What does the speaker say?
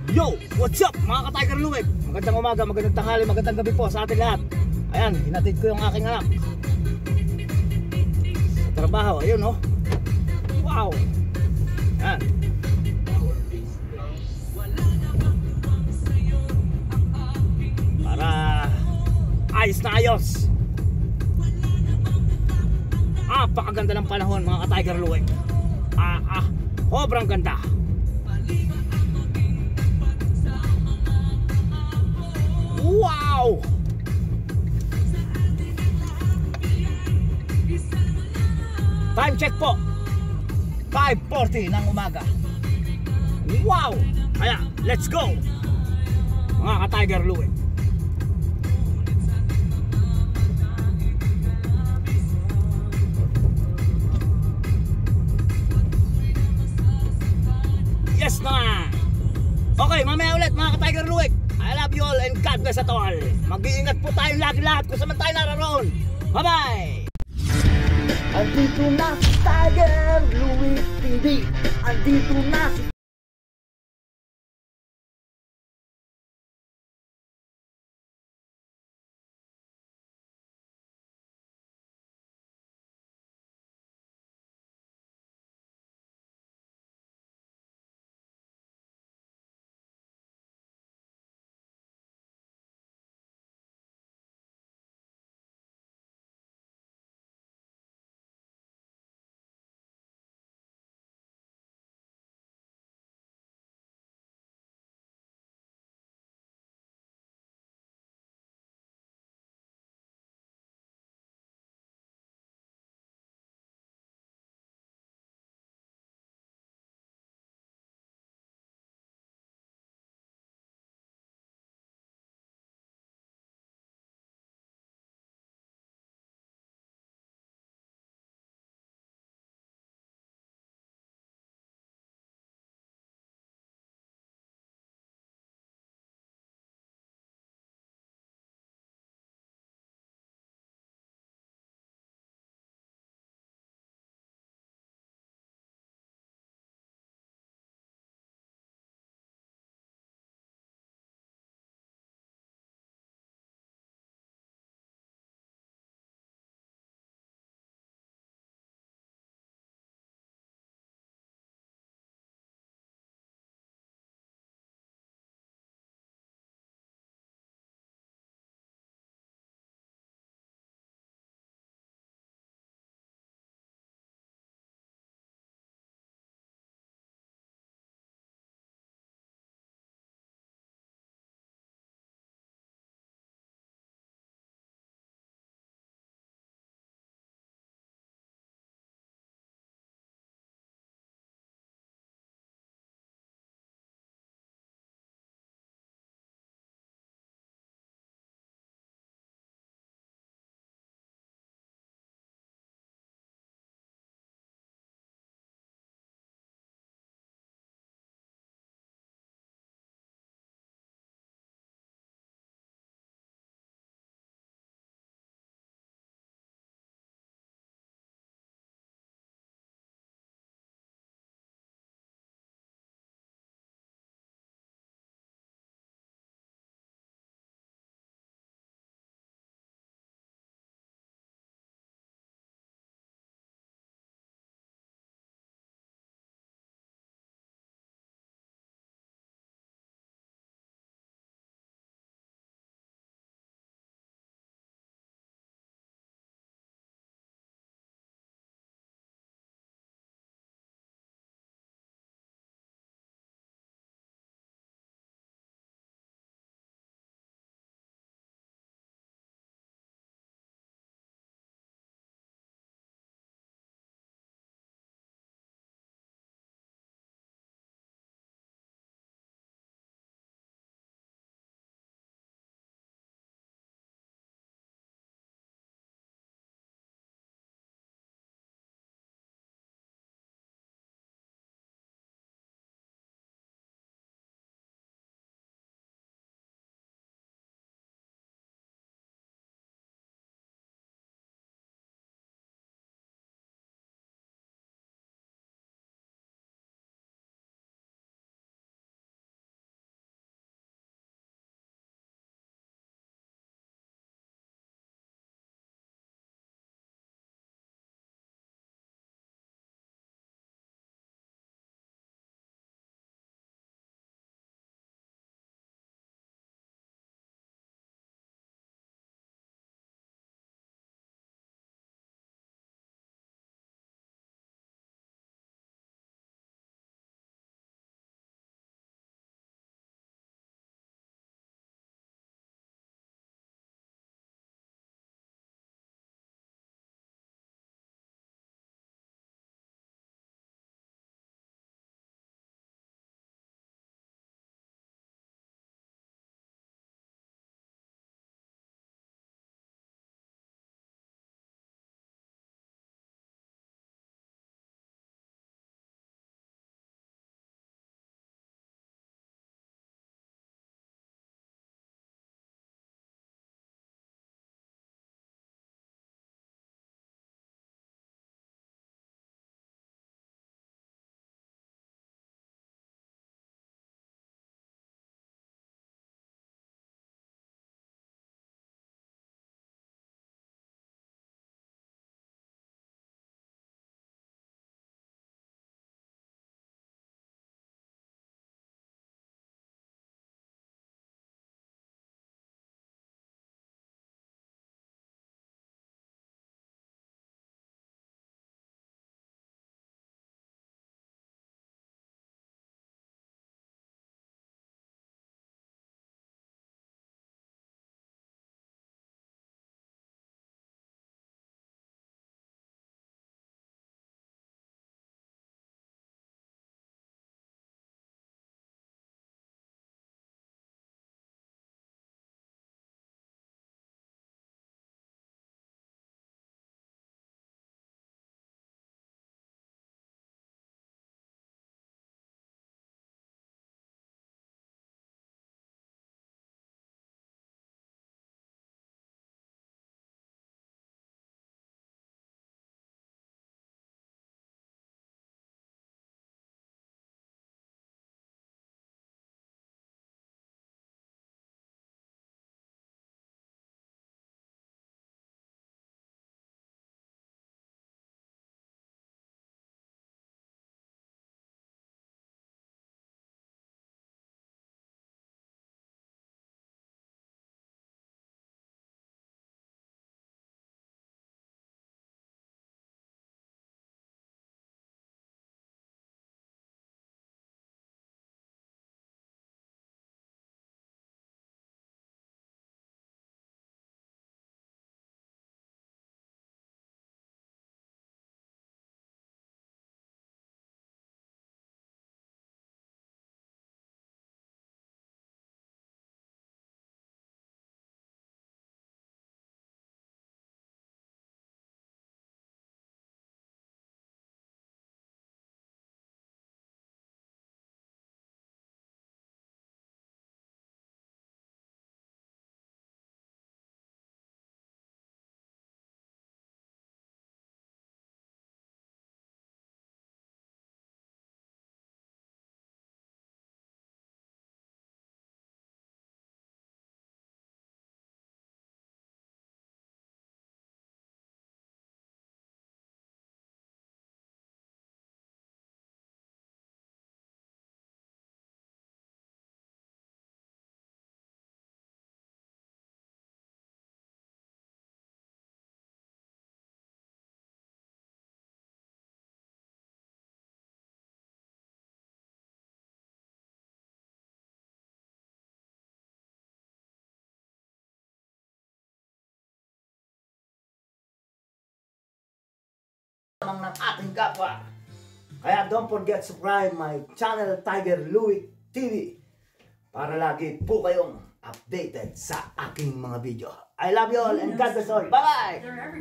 Yo! What's up mga ka-Tiger Luweg? Magandang umaga, magandang tanghali, magandang gabi po sa atin lahat. Ayan, hinatid ko yung aking anak sa trabaho, ayun oh. Wow! Ayan. Para ayos na ayos. Napakaganda ng panahon mga ka-Tiger Luweg. Sobrang ganda. Wow! Time check po 5:40 ng umaga. Wow! Kaya, let's go mga ka-Tiger Luweg. Yes naman. Okay, mamaya ulit mga ka-Tiger Luweg. I love you all and God bless at all. Mag-iingat po tayo lagi lahat kung saan tayo naroon. Bye-bye! Andito na si Tiger Luweg TV. Andito na si lamang ng ating kapwa. Kaya don't forget to subscribe my channel Tiger Louie TV para lagi po kayong updated sa aking mga video. I love you all and God bless all. Bye-bye!